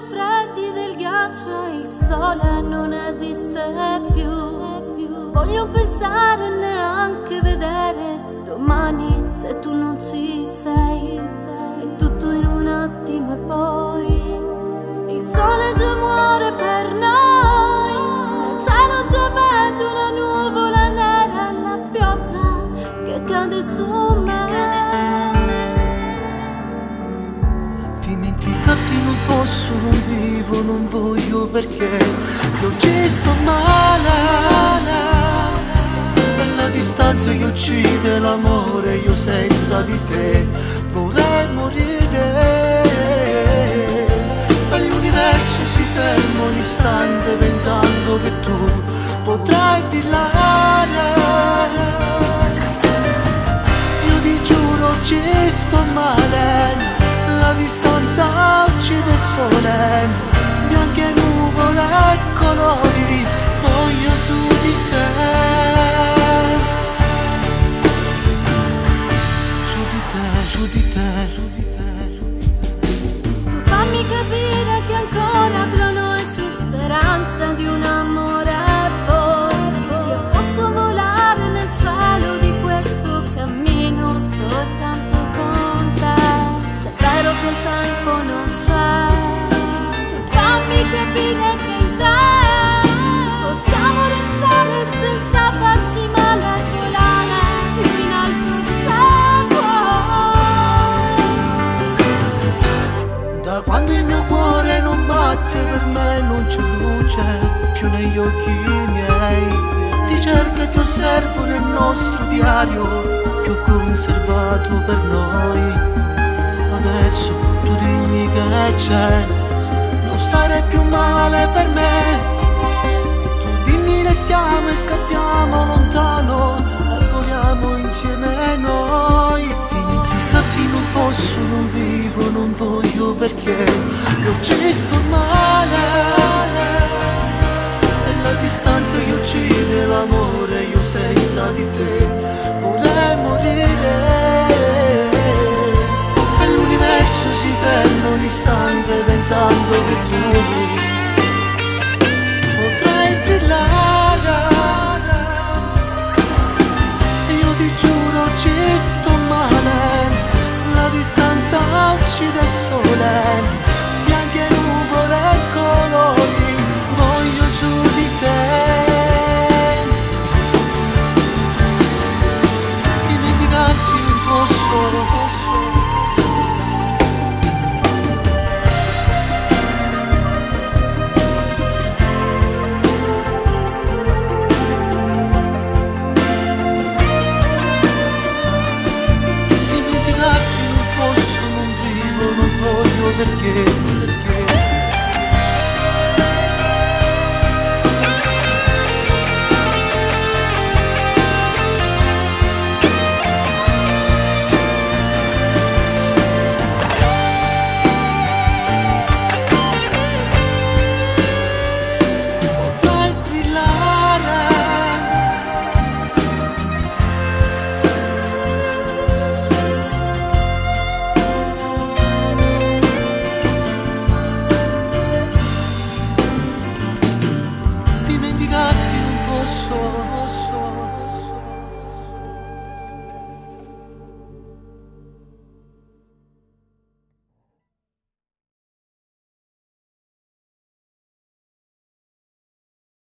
freddi del ghiaccio, il sole non esiste più. Voglio pensare, neanche vedere domani se tu non ci sei. È tutto in un attimo e poi il sole già muore per noi. Nel cielo già vedo una nuvola nera e la pioggia che cade su me. Dimenticarti non posso, non vivo, non voglio perché io ci sto male. La distanza che uccide l'amore, io senza di te vorrei morire. E l'universo si ferma un istante pensando che tu potrai brillare. Io ti giuro ci sto male, la distanza uccide il sole, bianche nuvole e colori, voglio su di te. Su di te, su di te, su di te. Tu fammi capire che ancora tra noi c'è speranza di un amore e poi io posso volare nel cielo di questo cammino soltanto con te. Se è vero che il tempo non c'è, tu fammi capire che in te possiamo restare senza farci male e volare più in alto. Da quando il mio cuore non batte, per me non c'è luce più negli occhi miei. Ti cerco e ti osservo nel nostro diario che ho conservato per noi. Adesso tu dimmi che c'è, non stare più male per me. Tu dimmi restiamo e scappiamo lontano e voliamo insieme noi. Dimenticarti non posso, non vivo, non voglio perché io ci sto male. E la distanza che uccide l'amore, io senza di te vorrei morire. E l'universo si ferma un istante pensando che tu potrai brillare. Io ti giuro ci sto male, la distanza uccide il sole, bianche nuvole e colori, voglio su di te. Dimenticarti non posso. Dimenticarti non posso, non vivo, non voglio perché